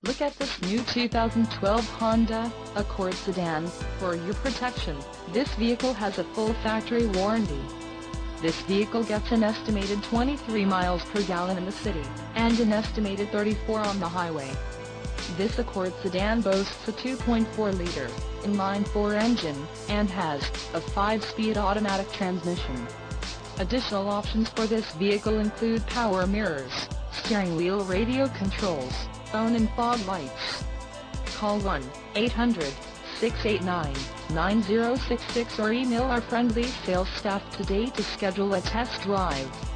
Look at this new 2012 Honda Accord sedan. For your protection, this vehicle has a full factory warranty. This vehicle gets an estimated 23 miles per gallon in the city, and an estimated 34 on the highway. This Accord sedan boasts a 2.4-liter inline-4 engine, and has a 5-speed automatic transmission. Additional options for this vehicle include power mirrors, steering wheel radio controls, phone and fog lights. Call 1-800-689-9066 or email our friendly sales staff today to schedule a test drive.